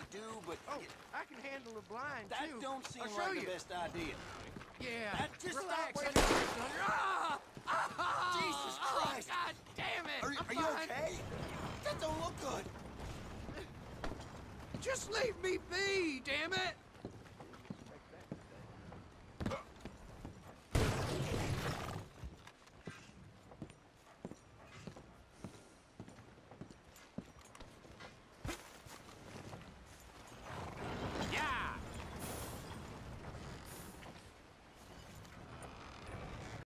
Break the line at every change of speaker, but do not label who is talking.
do, but...
Oh, I can handle a blind,
that
too.
don't seem
I'll show
like
you.
the best idea.
Yeah,
Just
relax.
stop
I
right
got this under. Ah! Ah!
Jesus Christ!
Oh, God damn it!
Are
I'm
you
fine.
okay? That don't look good.
Just leave me be, damn it!